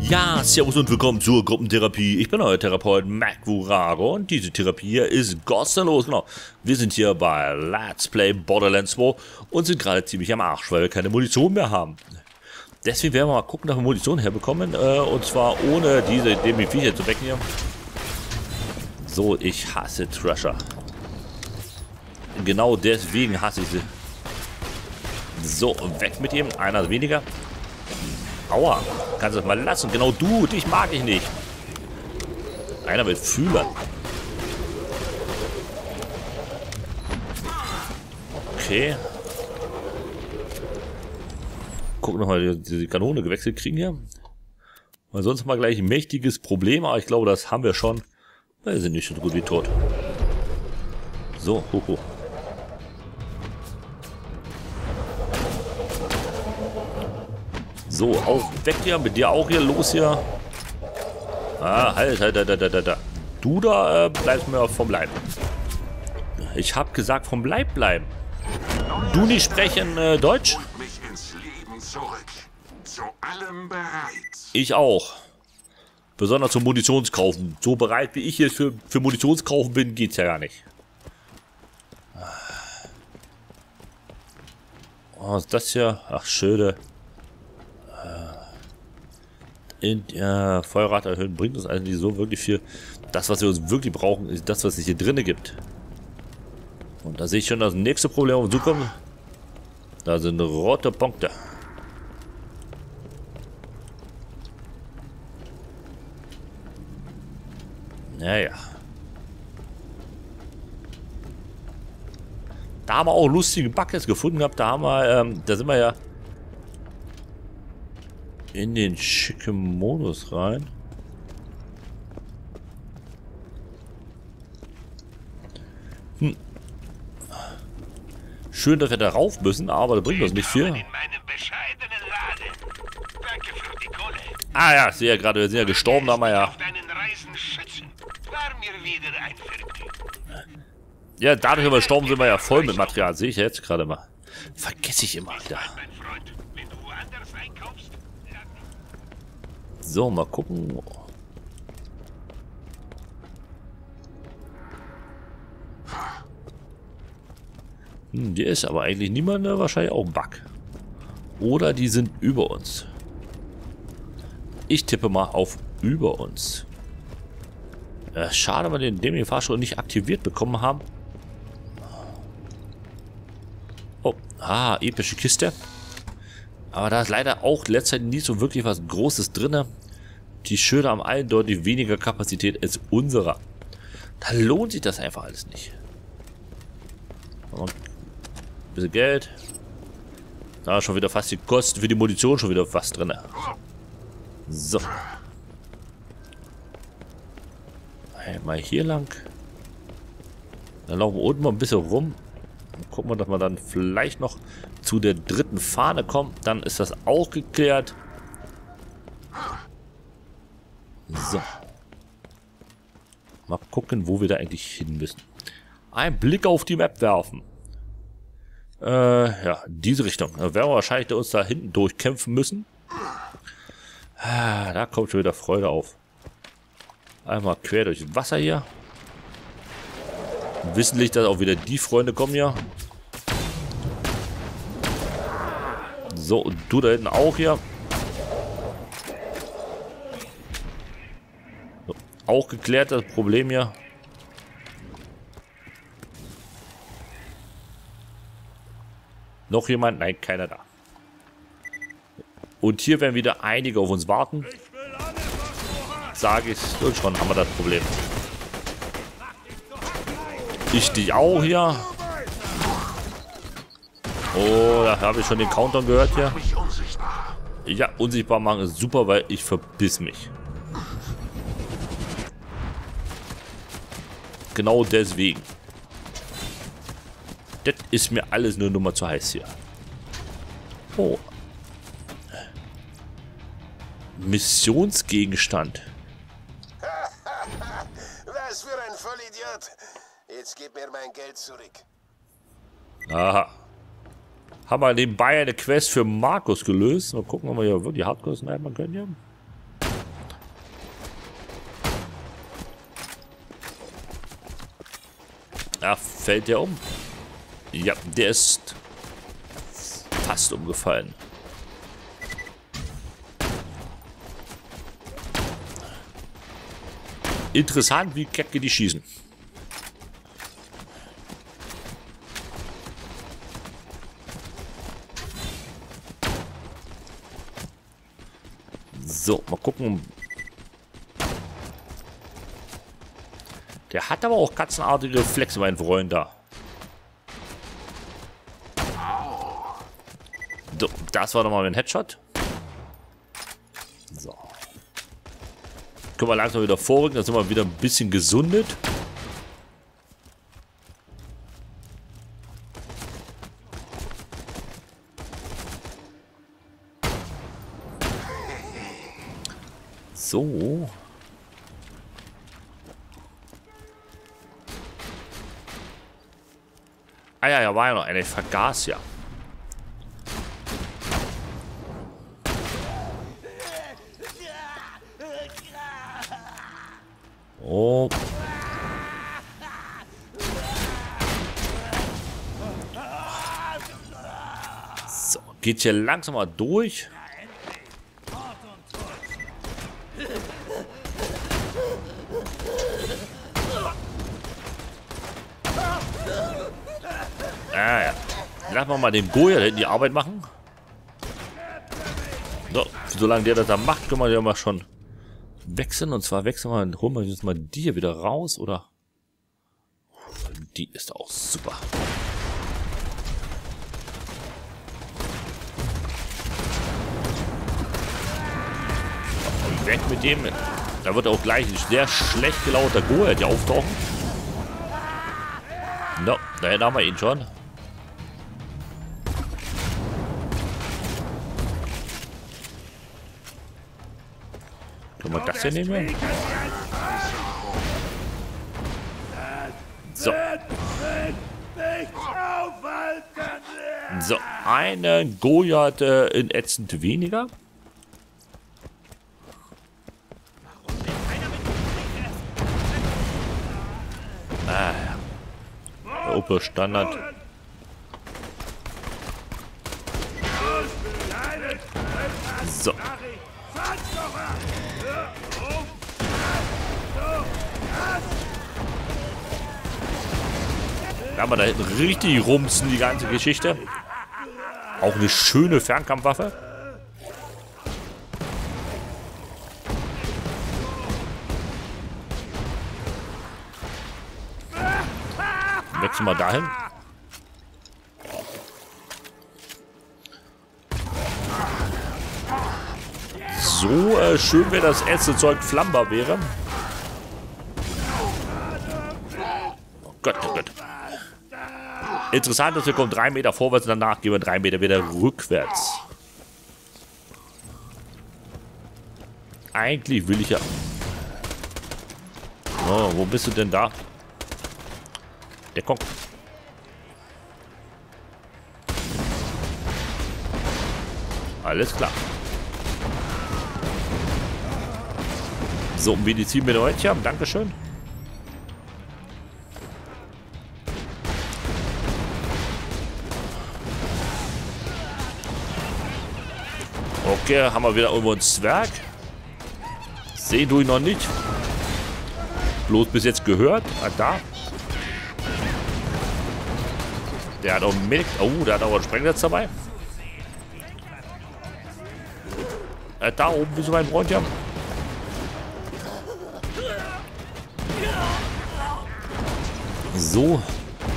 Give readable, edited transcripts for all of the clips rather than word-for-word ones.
Ja, servus und willkommen zur Gruppentherapie. Ich bin euer Therapeut MacWurago und diese Therapie hier ist kostenlos. Genau. Wir sind hier bei Let's Play Borderlands 2 und sind gerade ziemlich am Arsch, weil wir keine Munition mehr haben. Deswegen werden wir mal gucken, dass wir Munition herbekommen. Und zwar ohne diese dämlichen Viecher zu wecken hier. So, ich hasse Thrasher. Genau deswegen hasse ich sie. So, weg mit ihm. Einer weniger. Aua, kannst du das mal lassen. Genau du, dich mag ich nicht. Einer mit Fühlern. Okay. Gucken nochmal, die Kanone gewechselt kriegen hier. Weil sonst mal gleich ein mächtiges Problem, aber ich glaube, das haben wir schon. Wir sind nicht so gut wie tot. So, hoho. So, auch weg hier, mit dir auch hier, los hier. Ah, halt. Du da bleibst mir vom Leib. Ich hab gesagt, vom Leib bleiben. Du nicht sprechen Deutsch? Mich ins Leben zurück. Zu allem bereit. Ich auch. Besonders zum Munitionskaufen. So bereit wie ich jetzt für Munitionskaufen bin, geht's ja gar nicht. Oh, was ist das hier? Ach, schöne. Feuerrad erhöhen bringt uns eigentlich so wirklich viel. Das, was wir uns wirklich brauchen, ist das, was es hier drinnen gibt. Und da sehe ich schon das nächste Problem auf uns zukommen. Da sind rote Punkte. Naja. Da haben wir auch lustige Bugs gefunden gehabt. Da haben wir, da sind wir ja in den schicken Modus rein. Schön, dass wir da rauf müssen, aber das bringt uns nicht viel. Ah ja, sehe ja gerade, wir sind ja gestorben, da haben wir ja. Ja, dadurch, dass wir gestorben sind, wir ja voll mit Material. Sehe ich ja jetzt gerade mal. Vergesse ich immer wieder. So, mal gucken. Hier ist aber eigentlich niemand, wahrscheinlich auch ein Bug. Oder die sind über uns. Ich tippe mal auf über uns. Schade, weil wir den Fahrstuhl nicht aktiviert bekommen haben. Oh, epische Kiste. Aber da ist leider auch letztendlich nicht so wirklich was Großes drin. Die Schilder haben eindeutig weniger Kapazität als unserer. Da lohnt sich das einfach alles nicht. Und ein bisschen Geld. Da schon wieder fast die Kosten für die Munition schon wieder was drin. So. Einmal hier lang. Dann laufen wir unten mal ein bisschen rum. Dann gucken wir, dass wir dann vielleicht noch zu der dritten Fahne kommen. Dann ist das auch geklärt. So. Mal gucken, wo wir da eigentlich hin müssen. Ein Blick auf die Map werfen. Ja, diese Richtung. Da werden wir wahrscheinlich uns da hinten durchkämpfen müssen. Da kommt schon wieder Freude auf. Einmal quer durch das Wasser hier. Wissentlich, dass auch wieder die Freunde kommen hier. So, und du da hinten auch hier. So, auch geklärt das Problem hier. Noch jemand? Nein, keiner da. Und hier werden wieder einige auf uns warten. Sage ich schon, haben wir das Problem. Ich dich auch hier. Oh, da habe ich schon den Countdown gehört hier. Ja, unsichtbar machen ist super, weil ich verbiss mich. Genau deswegen. Das ist mir alles nur Nummer zu heiß hier. Oh. Missionsgegenstand. Was für ein Vollidiot. Jetzt gib mir mein Geld zurück. Aha. Haben wir nebenbei eine Quest für Markus gelöst. Mal gucken, ob wir hier wirklich Hardcore snipen können hier. Fällt der um? Ja, der ist fast umgefallen. Interessant, wie kecke die schießen. So, mal gucken. Der hat aber auch katzenartige Reflexe, mein Freund da. So, das war nochmal ein Headshot. So. Können wir langsam wieder vorrücken, dann sind wir wieder ein bisschen gesundet. So. Ah ja, ja, war ja noch eine. Ich vergaß ja. Oh. So, geht hier langsam mal durch. Ah ja. Lassen wir mal den Goya die Arbeit machen. So, solange der das da macht, können wir ja mal schon wechseln. Und zwar holen wir jetzt mal die hier wieder raus, oder? Die ist auch super. Und weg mit dem. Da wird auch gleich ein sehr schlecht gelauter Goya hier auftauchen. No, daher haben wir ihn schon. Können wir das hier nehmen? So. So, eine Goliath in ätzend weniger. Ah, ja. Opa Standard. So. Da haben wir da hinten richtig rumsen, die ganze Geschichte. Auch eine schöne Fernkampfwaffe. Wechseln wir dahin. So schön wäre das erste Zeug flammbar wäre. Oh Gott, oh Gott. Interessant ist, wir kommen 3 Meter vorwärts und danach gehen wir 3 Meter wieder rückwärts. Eigentlich will ich ja... Oh, wo bist du denn da? Der kommt. Alles klar. So, Medizin mit euch haben. Dankeschön. Okay, haben wir wieder irgendwo einen Zwerg. Sehen du ihn noch nicht? Bloß bis jetzt gehört. Ah, da. Der hat auch einen Medic. Oh, der hat auch einen Sprengnetz dabei. Da oben bist du mein Freund, ja. So.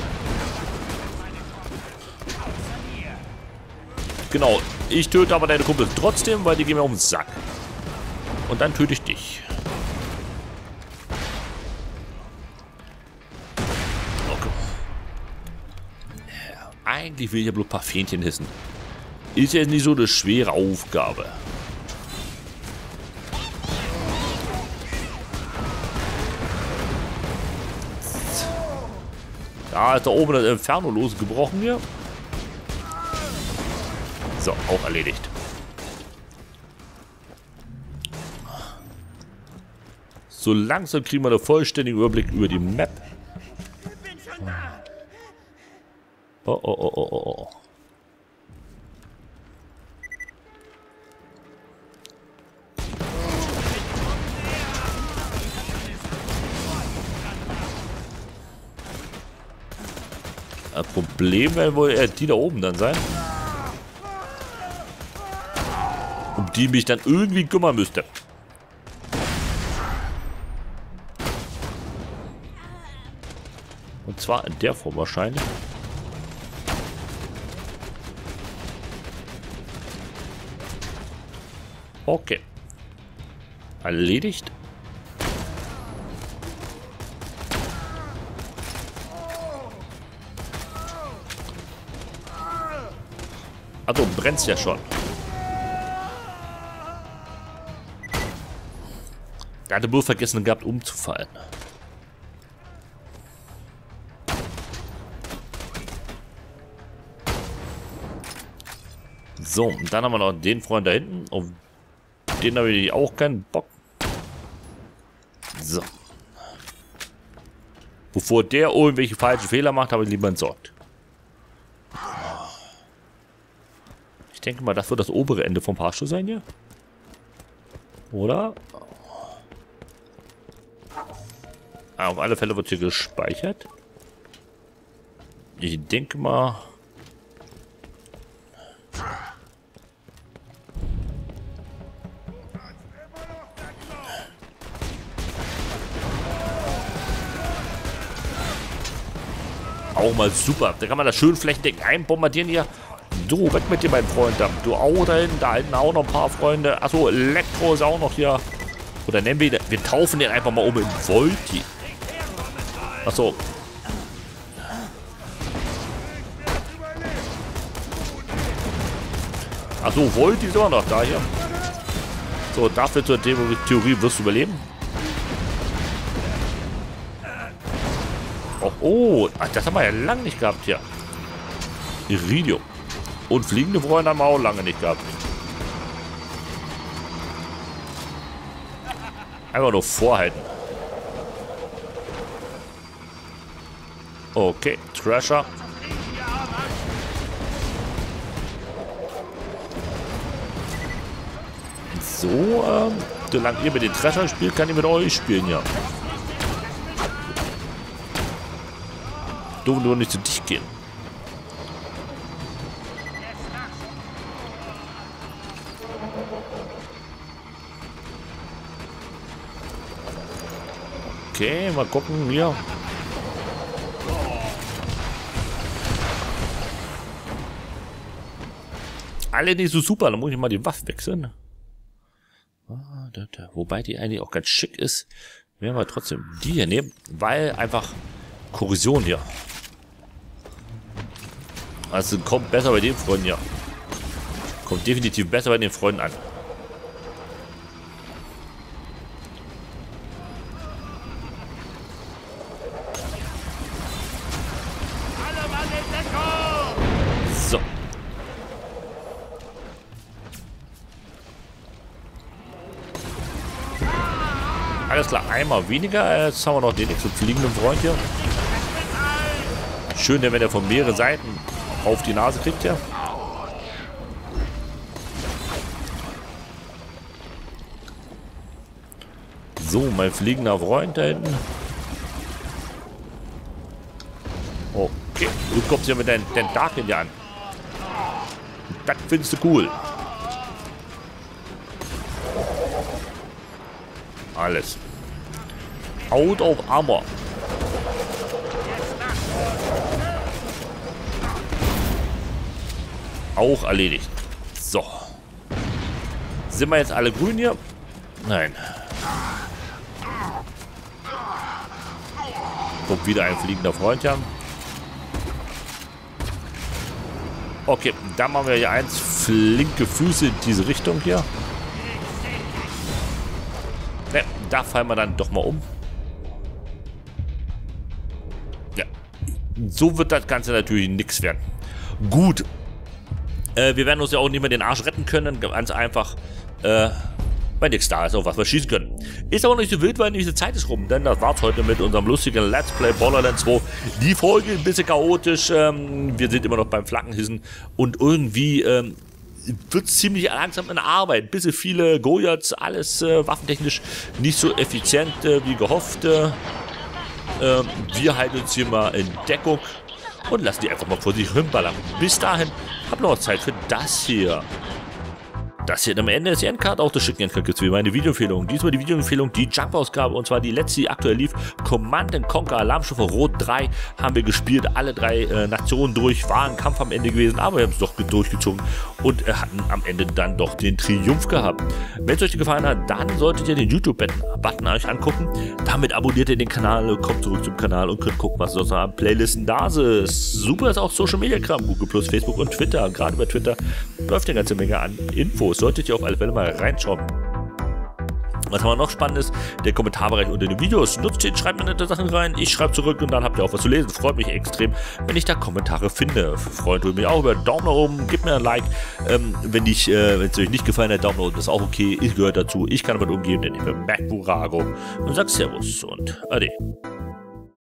Genau. Ich töte aber deine Kumpel trotzdem, weil die gehen mir um den Sack. Und dann töte ich dich. Okay. Ja, eigentlich will ich ja bloß ein paar Fähnchen hissen. Ist jetzt nicht so eine schwere Aufgabe. Da ist da oben das Inferno losgebrochen hier. So, auch erledigt. So langsam kriegen wir einen vollständigen Überblick über die Map. Oh, oh, oh, oh, oh, oh. Das Problem werden wohl eher die da oben dann sein. Um die mich dann irgendwie kümmern müsste. Und zwar in der Form wahrscheinlich. Okay. Erledigt. Also brennt's ja schon. Er hatte wohl vergessen gehabt, umzufallen. So, und dann haben wir noch den Freund da hinten. Auf den habe ich auch keinen Bock. So. Bevor der irgendwelche falschen Fehler macht, habe ich lieber entsorgt. Ich denke mal, das wird das obere Ende vom Fahrstuhl sein hier. Oder? Auf alle Fälle wird hier gespeichert. Ich denke mal... Auch mal super. Da kann man das schön flächendeckend einbombardieren hier. So, weg mit dir, mein Freund. Du auch da hinten auch noch ein paar Freunde. Achso, Elektro ist auch noch hier. Oder nennen wir ihn, wir taufen den einfach mal um in Volti. Achso. Achso, Volti ist immer noch da hier. So, dafür zur Theorie wirst du überleben. Oh, das haben wir ja lange nicht gehabt hier. Iridium. Und fliegende Freunde haben wir auch lange nicht gehabt. Einfach nur vorhalten. Okay, Thrasher. So, solange ihr mit den Thrasher spielt, kann ich mit euch spielen, ja. Du nur nicht zu dicht gehen. Okay, mal gucken hier. Alle nicht so super, dann muss ich mal die Waffe wechseln. Wobei die eigentlich auch ganz schick ist. Werden wir trotzdem die hier nehmen, weil einfach Korrosion hier. Also kommt besser bei den Freunden hier. Kommt definitiv besser bei den Freunden an. So. Alles klar, einmal weniger. Jetzt haben wir noch den nächsten fliegenden Freund hier. Schön, wenn er von mehreren Seiten auf die Nase kriegt, ja. So, mein fliegender Freund da hinten. Okay, du kommst ja mit deinen Tentakeln hier an. Das findest du cool. Alles. Out of Armor. Auch erledigt. So. Sind wir jetzt alle grün hier? Nein. Kommt wieder ein fliegender Freund hier. Okay, dann machen wir hier eins. Flinke Füße in diese Richtung hier. Ne, da fallen wir dann doch mal um. Ja. So wird das Ganze natürlich nichts werden. Gut. Wir werden uns ja auch nicht mehr den Arsch retten können. Ganz einfach. mein nächster Star ist, auf was wir schießen können. Ist aber nicht so wild, weil diese Zeit ist rum, denn das war's heute mit unserem lustigen Let's Play Borderlands 2. Die Folge ein bisschen chaotisch, wir sind immer noch beim Flaggenhissen und irgendwie wird ziemlich langsam in der Arbeit. Ein bisschen viele Goliaths, alles waffentechnisch nicht so effizient wie gehofft. Wir halten uns hier mal in Deckung und lassen die einfach mal vor sich hinballern. Bis dahin, hab noch Zeit für das hier. Das hier am Ende ist die Endcard, auch das schicken Endcard gibt es wie meine Videoempfehlung. Diesmal die Videoempfehlung, die Jump-Ausgabe, und zwar die letzte, die aktuell lief. Command & Conquer Alarmstufe Rot 3 haben wir gespielt, alle 3 Nationen durch, war ein Kampf am Ende gewesen, aber wir haben es doch durchgezogen und hatten am Ende dann doch den Triumph gehabt. Wenn es euch gefallen hat, dann solltet ihr den YouTube-Button euch angucken. Damit abonniert ihr den Kanal, kommt zurück zum Kanal und könnt gucken, was sonst noch an Playlisten da ist. Super ist auch Social-Media-Kram, Google+, Facebook und Twitter. Gerade bei Twitter läuft eine ganze Menge an Infos. Solltet ihr auf alle Fälle mal reinschauen. Was aber noch spannend ist, der Kommentarbereich unter den Videos. Nutzt den, schreibt mir nette Sachen rein, ich schreibe zurück und dann habt ihr auch was zu lesen. Freut mich extrem, wenn ich da Kommentare finde. Freut mich auch über einen Daumen nach oben, gebt mir ein Like. Wenn es euch nicht gefallen hat, Daumen nach unten ist auch okay. Ich gehöre dazu, ich kann damit umgehen, denn ich bin MacBurago und sag Servus und Ade.